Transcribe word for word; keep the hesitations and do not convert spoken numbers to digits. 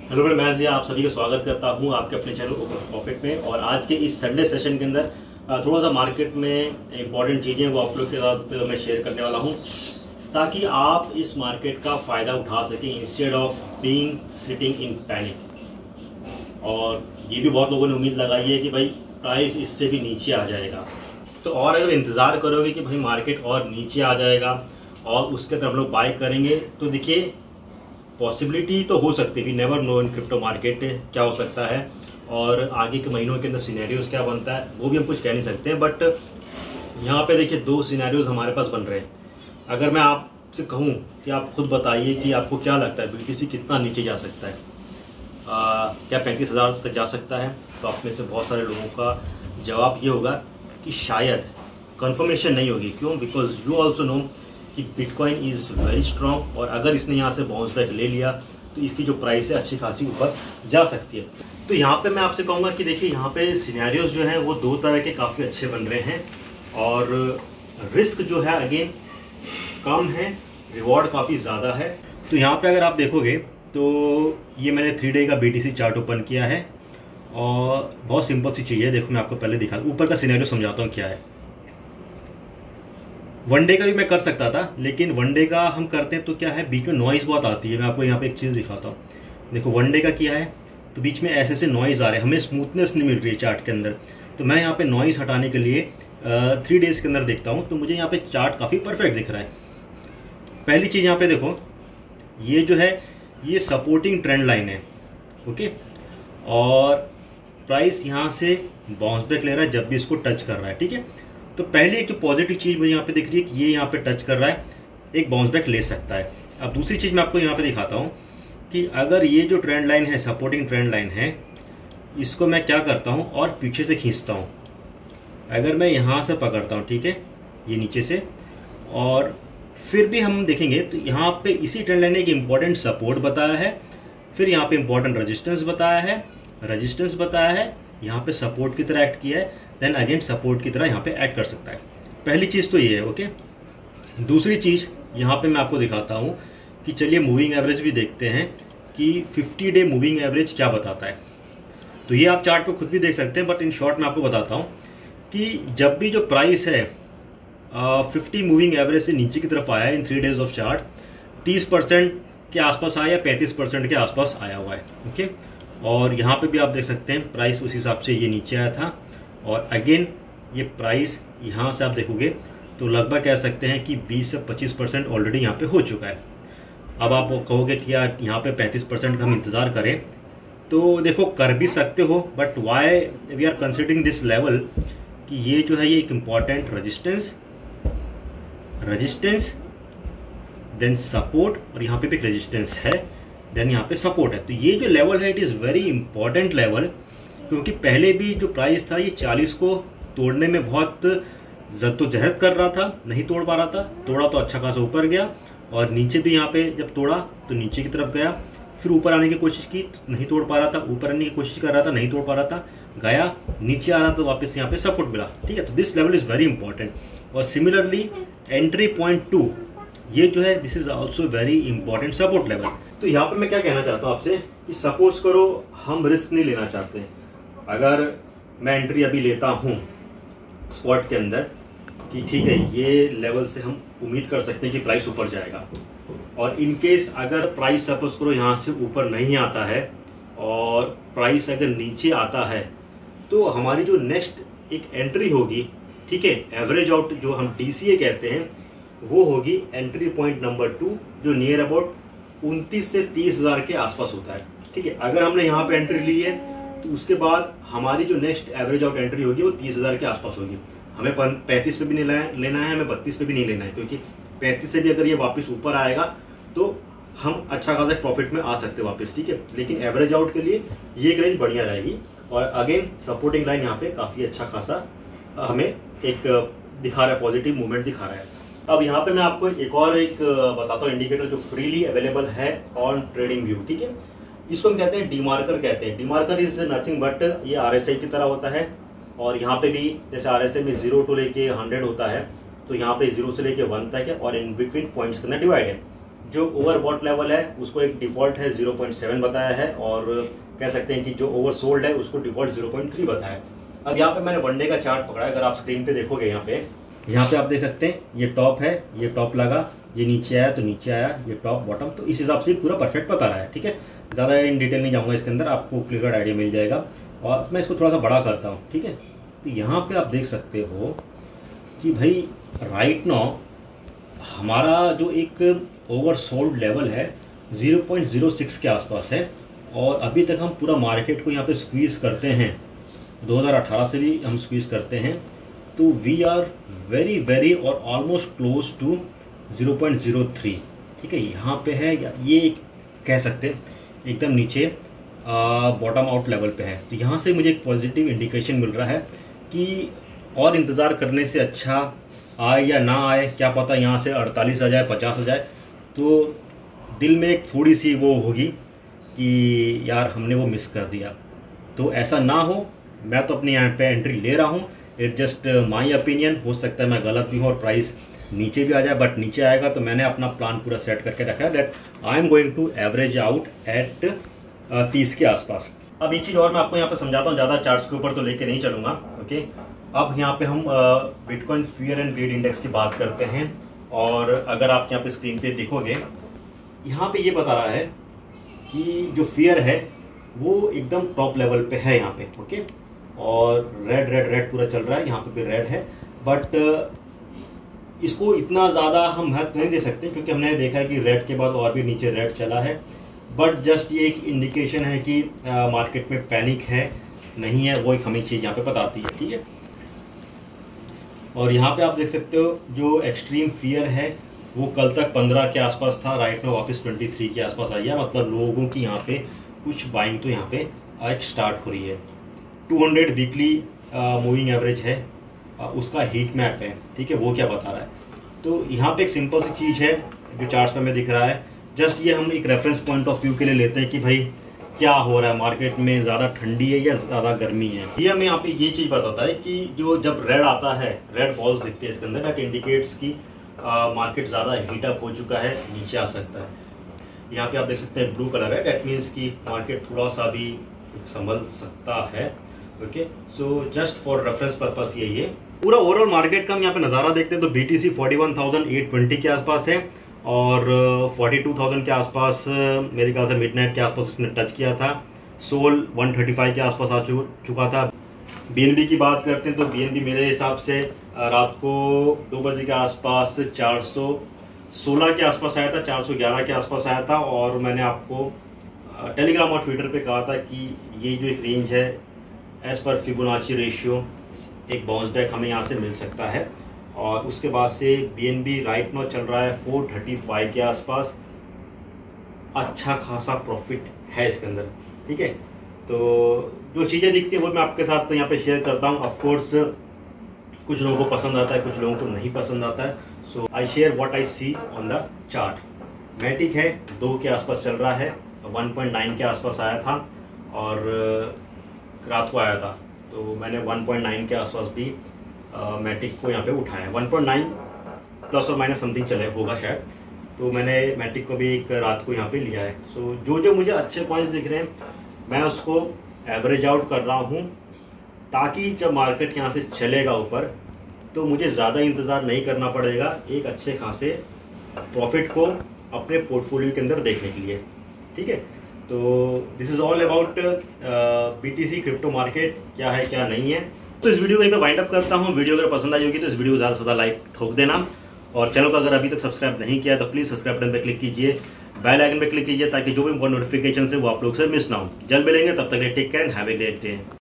Hello friend, मैं जिया आप सभी का स्वागत करता हूं आपके अपने चैनल ओपन प्रॉफिट में। और आज के इस संडे सेशन के अंदर थोड़ा सा मार्केट में इंपॉर्टेंट चीज़ें वो आप लोग के साथ मैं शेयर करने वाला हूं, ताकि आप इस मार्केट का फ़ायदा उठा सकें instead of being sitting in panic. और ये भी बहुत लोगों ने उम्मीद लगाई है कि भाई प्राइस इससे भी नीचे आ जाएगा, तो और अगर इंतज़ार करोगे कि भाई मार्केट और नीचे आ जाएगा और उसके तरफ हम लोग बाय करेंगे, तो देखिए पॉसिबिलिटी तो हो सकती है, we never know in crypto market क्या हो सकता है और आगे के महीनों के अंदर सिनेरियोज क्या बनता है वो भी हम कुछ कह नहीं सकते हैं। बट यहाँ पे देखिए दो सिनेरियोज हमारे पास बन रहे हैं। अगर मैं आपसे कहूँ कि आप खुद बताइए कि आपको क्या लगता है बीटीसी कितना नीचे जा सकता है, आ, क्या पैंतीस हज़ार तक जा सकता है? तो आप में से बहुत सारे लोगों का जवाब ये होगा कि शायद, कंफर्मेशन नहीं होगी। क्यों? बिकॉज यू ऑल्सो नो कि बिटकॉइन इज़ वेरी स्ट्रॉन्ग, और अगर इसने यहाँ से बाउंस बैक ले लिया तो इसकी जो प्राइस है अच्छी खासी ऊपर जा सकती है। तो यहाँ पे मैं आपसे कहूँगा कि देखिए यहाँ पे सिनेरियोज जो हैं वो दो तरह के काफ़ी अच्छे बन रहे हैं, और रिस्क जो है अगेन कम है, रिवॉर्ड काफ़ी ज़्यादा है। तो यहाँ पे अगर आप देखोगे तो ये मैंने थ्री डे का बीटीसी चार्ट ओपन किया है, और बहुत सिंपल सी चीज़ है। देखो मैं आपको पहले दिखा ऊपर का सिनेरियो समझाता हूँ क्या है। वन डे का भी मैं कर सकता था, लेकिन वन डे का हम करते हैं तो क्या है, बीच में नॉइज़ बहुत आती है। मैं आपको यहाँ पे एक चीज़ दिखाता हूँ। देखो वन डे का किया है तो बीच में ऐसे ऐसे नॉइज़ आ रहे हैं, हमें स्मूथनेस नहीं मिल रही है चार्ट के अंदर। तो मैं यहाँ पे नॉइज़ हटाने के लिए थ्री डेज़ के अंदर देखता हूँ, तो मुझे यहाँ पे चार्ट काफ़ी परफेक्ट दिख रहा है। पहली चीज़ यहाँ पे देखो, ये जो है ये सपोर्टिंग ट्रेंड लाइन है, ओके, और प्राइस यहाँ से बाउंस बैक ले रहा है जब भी इसको टच कर रहा है, ठीक है। तो पहले एक जो पॉजिटिव चीज़ मुझे यहाँ पे दिख रही है कि ये यहाँ पे टच कर रहा है, एक बाउंस बैक ले सकता है। अब दूसरी चीज़ मैं आपको यहाँ पे दिखाता हूँ कि अगर ये जो ट्रेंड लाइन है, सपोर्टिंग ट्रेंड लाइन है, इसको मैं क्या करता हूँ और पीछे से खींचता हूँ। अगर मैं यहाँ से पकड़ता हूँ, ठीक है, ये नीचे से, और फिर भी हम देखेंगे तो यहाँ पे इसी ट्रेंड लाइन ने एक इम्पॉर्टेंट सपोर्ट बताया है, फिर यहाँ पे इम्पॉर्टेंट रजिस्टेंस बताया है, रजिस्टेंस बताया है, यहाँ पे सपोर्ट की तरह एक्ट किया है, देन अगेन सपोर्ट की तरह यहाँ पे ऐड कर सकता है। पहली चीज़ तो ये है, ओके। दूसरी चीज़ यहाँ पे मैं आपको दिखाता हूँ कि चलिए मूविंग एवरेज भी देखते हैं कि फिफ्टी डे मूविंग एवरेज क्या बताता है। तो ये आप चार्ट पे खुद भी देख सकते हैं, बट इन शॉर्ट मैं आपको बताता हूँ कि जब भी जो प्राइस है फिफ्टी मूविंग एवरेज से नीचे की तरफ आया in three days of chart, तीस परसेंट के आसपास आया या पैंतीस परसेंट के आसपास आया हुआ है, ओके। और यहाँ पे भी आप देख सकते हैं प्राइस उस हिसाब से ये नीचे आया था, और अगेन ये प्राइस यहाँ से आप देखोगे तो लगभग कह सकते हैं कि बीस से पच्चीस परसेंट ऑलरेडी यहाँ पे हो चुका है। अब आप कहोगे कि यार यहाँ पे पैंतीस परसेंट का हम इंतज़ार करें, तो देखो कर भी सकते हो, but why we are considering this level कि ये जो है ये एक important resistance resistance then support, और यहाँ पे भी एक रजिस्टेंस है, देन यहाँ पे सपोर्ट है। तो ये जो लेवल है it is very important level, क्योंकि पहले भी जो प्राइस था ये चालीस को तोड़ने में बहुत जद्दोजहद कर रहा था, नहीं तोड़ पा रहा था। तोड़ा तो अच्छा खासा ऊपर गया, और नीचे भी यहाँ पे जब तोड़ा तो नीचे की तरफ गया, फिर ऊपर आने की कोशिश की, नहीं तोड़ पा रहा था, ऊपर आने की कोशिश कर रहा था, नहीं तोड़ पा रहा था, गया नीचे आ रहा तो वापस यहाँ पे सपोर्ट मिला, ठीक है। तो this level is very important. और सिमिलरली एंट्री पॉइंट टू, ये जो है this is also very important support level. तो यहाँ पे मैं क्या कहना चाहता हूँ आपसे कि सपोज करो हम रिस्क नहीं लेना चाहते, अगर मैं एंट्री अभी लेता हूँ स्पॉट के अंदर कि ठीक है ये लेवल से हम उम्मीद कर सकते हैं कि प्राइस ऊपर जाएगा, और इन केस अगर प्राइस सपोज करो यहाँ से ऊपर नहीं आता है और प्राइस अगर नीचे आता है, तो हमारी जो नेक्स्ट एक एंट्री होगी, ठीक है, एवरेज आउट जो हम डीसीए कहते हैं, वो होगी एंट्री पॉइंट नंबर टू, जो नियर अबाउट उनतीस से तीस हजार के आसपास होता है, ठीक है। अगर हमने यहाँ पे एंट्री ली है तो उसके बाद हमारी जो नेक्स्ट एवरेज आउट एंट्री होगी वो तीस हजार के आसपास होगी। हमें पैंतीस पे भी नहीं लेना है, हमें बत्तीस पे भी नहीं लेना है, क्योंकि पैंतीस से भी अगर ये वापस ऊपर आएगा तो हम अच्छा खासा प्रॉफिट में आ सकते हैं वापस, ठीक है। लेकिन एवरेज आउट के लिए ये एक रेंज बढ़िया रहेगी, और अगेन सपोर्टिंग लाइन यहाँ पे काफ़ी अच्छा खासा हमें एक दिखा रहा है, पॉजिटिव मूवमेंट दिखा रहा है। अब यहाँ पे मैं आपको एक और एक बताता हूँ इंडिकेटर जो फ्रीली अवेलेबल है ऑन ट्रेडिंग व्यू, ठीक है। इसको हम कहते हैं डीमार्कर कहते हैं। डीमार्कर इज नथिंग बट ये आरएसआई की तरह होता है, और यहाँ पे भी जैसे आरएसआई में जीरो टू लेके हंड्रेड होता है, तो यहाँ पे जीरो से लेके वन तक है, और इन बिटवीन पॉइंट्स के अंदर डिवाइड है। जो ओवरबॉट लेवल है उसको एक डिफॉल्ट है ज़ीरो पॉइंट सेवन बताया है, और कह सकते हैं कि जो ओवरसोल्ड है उसको डिफॉल्ट ज़ीरो पॉइंट थ्री बताया है। अब यहाँ पे मैंने वन डे का चार्ट पकड़ा है, अगर आप स्क्रीन पे देखोगे यहाँ पे यहाँ पे आप देख सकते हैं ये टॉप है, ये टॉप लगा, ये नीचे आया तो नीचे आया, ये टॉप बॉटम, तो इस हिसाब से पूरा परफेक्ट बता रहा है। ठीक है, ज़्यादा इन डिटेल नहीं जाऊँगा इसके अंदर, आपको क्लियर आइडिया मिल जाएगा। और मैं इसको थोड़ा सा बड़ा करता हूँ। ठीक है, तो यहाँ पे आप देख सकते हो कि भाई राइट नाउ हमारा जो एक ओवरसोल्ड लेवल है ज़ीरो पॉइंट ज़ीरो सिक्स के आसपास है, और अभी तक हम पूरा मार्केट को यहाँ पे स्क्वीज़ करते हैं, दो हज़ार अठारह से भी हम स्क्वीज़ करते हैं, तो वी आर वेरी वेरी और almost close to zero point zero three. ठीक है, यहाँ पे है, ये कह सकते हैं एकदम नीचे बॉटम आउट लेवल पे है। तो यहाँ से मुझे एक पॉजिटिव इंडिकेशन मिल रहा है कि और इंतज़ार करने से अच्छा आए या ना आए, क्या पता यहाँ से अड़तालीस आ जाए, पचास आ जाए, तो दिल में एक थोड़ी सी वो होगी कि यार हमने वो मिस कर दिया। तो ऐसा ना हो, मैं तो अपने यहाँ पे एंट्री ले रहा हूँ, इट जस्ट माई ओपिनियन, हो सकता है मैं गलत भी हूँ और प्राइस नीचे भी आ जाए, बट नीचे आएगा तो मैंने अपना प्लान पूरा सेट करके रखा है that I am going to average out at तीस के आसपास। अब एक चीज़ और मैं आपको यहाँ पे समझाता हूँ, ज़्यादा चार्ट्स के ऊपर तो लेके नहीं चलूँगा। ओके, अब यहाँ पे हम bitcoin fear and greed index की बात करते हैं, और अगर आप यहाँ पे स्क्रीन पे देखोगे यहाँ पे ये बता रहा है कि जो फियर है वो एकदम टॉप लेवल पे है यहाँ पे। ओके, और रेड रेड रेड पूरा चल रहा है, यहाँ पे भी रेड है, बट इसको इतना ज़्यादा हम महत्व नहीं दे सकते क्योंकि हमने देखा है कि रेड के बाद और भी नीचे रेड चला है, बट जस्ट ये एक इंडिकेशन है कि मार्केट में पैनिक है नहीं है, वो एक हमें चीज़ यहाँ पे बताती है। ठीक है, और यहाँ पे आप देख सकते हो जो एक्सट्रीम फियर है वो कल तक पंद्रह के आसपास था, राइट में वापस तेईस के आसपास आई है, मतलब लोगों की यहाँ पे कुछ बाइंग तो यहाँ पे एक स्टार्ट हो रही है। दो सौ वीकली मूविंग एवरेज है, आ, उसका हीट मैप है। ठीक है, वो क्या बता रहा है, तो यहाँ पे एक सिंपल सी चीज़ है जो चार्ट्स में दिख रहा है, जस्ट ये हम एक रेफरेंस पॉइंट ऑफ व्यू के लिए लेते हैं कि भाई क्या हो रहा है मार्केट में, ज़्यादा ठंडी है या ज़्यादा गर्मी है। ये हमें यहाँ पे ये चीज़ बताता है कि जो जब रेड आता है, रेड बॉल्स दिखते हैं इसके अंदर, दैट इंडिकेट्स की मार्केट ज़्यादा हीटअप हो चुका है, नीचे आ सकता है। यहाँ पे आप देख सकते हैं ब्लू कलर है, दैट मीन्स की मार्केट थोड़ा सा भी संभल सकता है। Okay, so just for reference purpose यही है। पूरा ओवरऑल मार्केट का हम यहाँ पे नज़ारा देखते हैं तो BTC forty one thousand eight twenty के आसपास है, और फोर्टी टू थाउजेंड के आसपास मेरे ख्याल से मिडनाइट के आसपास इसने टच किया था। सोल वन थर्टी फाइव के आसपास आ चुका था। बीएनबी की बात करते हैं तो बीएनबी मेरे हिसाब से रात को दो बजे के आसपास चार सौ सोलह के आसपास आया था, चार सौ ग्यारह के आसपास आया था, और मैंने आपको टेलीग्राम और ट्विटर पे कहा था कि ये जो एक रेंज है एज पर फिबोनाची रेशियो एक बाउंस बैक हमें यहाँ से मिल सकता है। और उसके बाद से बीएनबी राइट नाउ चल रहा है फोर थर्टी फाइव के आसपास, अच्छा खासा प्रॉफिट है इसके अंदर। ठीक है, तो जो चीज़ें दिखती हैं वो मैं आपके साथ यहाँ पे शेयर करता हूँ। ऑफ कोर्स कुछ लोगों को पसंद आता है, कुछ लोगों को नहीं पसंद आता है, so I share what I see on the chart. Matic है दो के आसपास चल रहा है, वन पॉइंट नाइन के आसपास आया था और रात को आया था, तो मैंने वन पॉइंट नाइन के आसपास भी मैटिक को यहाँ पे उठाया। वन पॉइंट नाइन प्लस और माइनस समथिंग चले होगा शायद, तो मैंने मैटिक को भी एक रात को यहाँ पे लिया है। सो so, जो जो मुझे अच्छे पॉइंट्स दिख रहे हैं मैं उसको एवरेज आउट कर रहा हूँ, ताकि जब मार्केट यहाँ से चलेगा ऊपर तो मुझे ज़्यादा इंतज़ार नहीं करना पड़ेगा एक अच्छे खासे प्रॉफिट को अपने पोर्टफोलियो के अंदर देखने के लिए। ठीक है, तो this is all about BTC crypto market, क्या है क्या नहीं है। तो इस वीडियो को यहीं पे वाइंड अप करता हूँ। वीडियो अगर पसंद आई होगी तो इस वीडियो को ज़्यादा से ज़्यादा लाइक ठोक देना, और चैनल को अगर अभी तक सब्सक्राइब नहीं किया तो प्लीज़ सब्सक्राइब बटन पे क्लिक कीजिए, बेल आइकन पे क्लिक कीजिए ताकि जो भी नोटिफिकेशन है वो आप लोग से मिस ना हो। जल्द मिलेंगे, तब तक take care and have a great day.